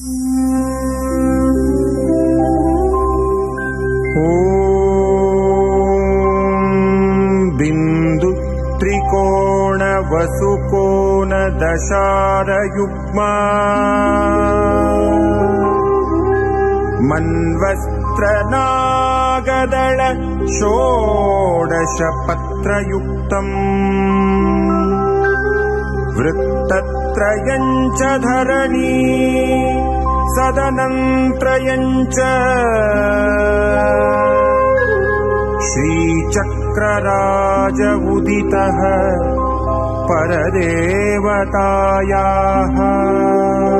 बिन्दु त्रिकोण वसुकोन दशारयुग्मा मन्वस्त्र नागदळ षोडशपत्रयुक्तम् वृत्तत्रयं च धरणी सदनं च श्रीचक्रराज उदितः परदेवतायाः